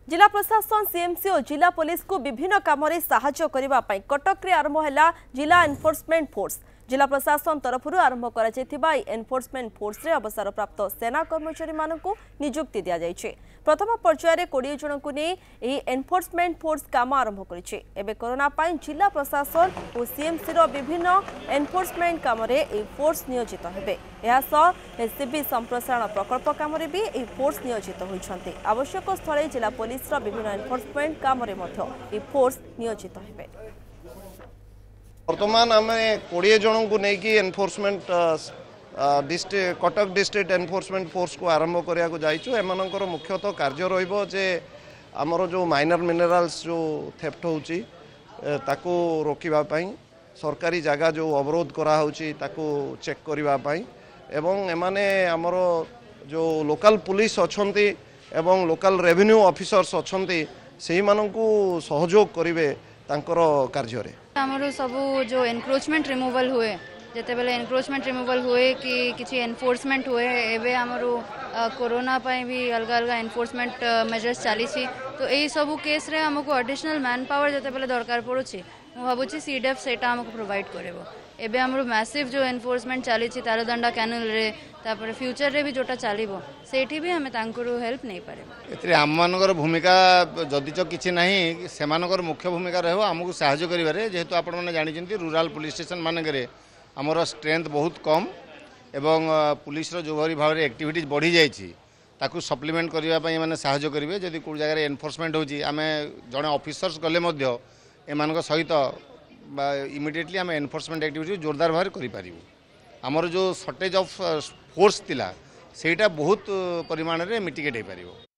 जिला प्रशासन सीएमसी और जिला पुलिस को विभिन्न काम में साहाय्य करने कटक आरंभ है जिला एनफोर्समेंट फोर्स। जिला प्रशासन तरफ आरंभ कर एनफोर्समेंट फोर्स रे अवसर प्राप्त सेना कर्मचारी मानक नियुक्ति दि जाइए। प्रथम पर्यायर 20 जन को नहीं एनफोर्समेंट फोर्स काम आरंभ करे। कोरोना जिला प्रशासन और सीएमसी विभिन्न एनफोर्समेंट काम में फोर्स नियोजित हेबे। एससीबी संप्रसारण प्रकल्प काम भी यह फोर्स नियोजित होती। आवश्यक स्थले जिला पुलिस विभिन्न एनफोर्समेंट काम में फोर्स नियोजित हेबे। वर्तमान आम 20 जन को लेकिन enforcement Cuttack district enforcement force को आरंभ करने जाइए। एमनकर मुख्यतः कार्य रे आमर जो माइनर मिनरल्स जो थेफ्ट होची ताको रोकिबाई सरकारी जगह जो अवरोध कराऊँगी ताको चेक करने एवं एमाने आमर जो लोकल पुलिस अच्छी एवं लोकल रेवेन्यू ऑफिसर्स अच्छी से मानू सहयोग करेंगे तांकर कार्य रे। आमर सब जो एनक्रोचमेंट रिमूवल हुए जिते बेले एनक्रोचमेंट रिमूवल हुए कि किसी एनफोर्समेंट हुए एवं आमर कोरोना भी अलग अलग एनफोर्समेंट मेजर्स चली तो यही सब केस रे हमको एडिशनल मैन पावर जिते बेले दरकार पड़ुछि भावुँ सीडीएफ सेटा हमको प्रोवाइड करेबो। एबे हमर मैसिव जो एनफोर्समेंट चली तारदंडा कैनल रे तापर फ्यूचर रे भी जोटा चलिबो सेठी भी हमें तांकरो हेल्प नहीं पारे। एतरे आम मानकर भूमिका जदिच किछि नाही सेमानकर मुख्य भूमिका रहबो हमकु सहायता करिवारे। जेहेतु आपण माने जानिचंती रूरल पुलिस स्टेशन मानकरे हमर स्ट्रेंथ बहुत कम एवं पुलिस रो जो भरी भाव एक्टिविटीज बढ़ी जाइछि ताकू सप्लीमेंट करबा पई माने सहायता करिवे। जदि को जगह एनफोर्समेंट होछि आमे जणे ऑफिसर्स गले मध्य एमानक सहित इमिडिएटली आम एनफोर्समेंट एक्टिविटी जोरदार भाव करें। आमर जो शॉर्टेज ऑफ फोर्स थिला सेटा बहुत परिमाण रे मिटिगेट हो पारिबो।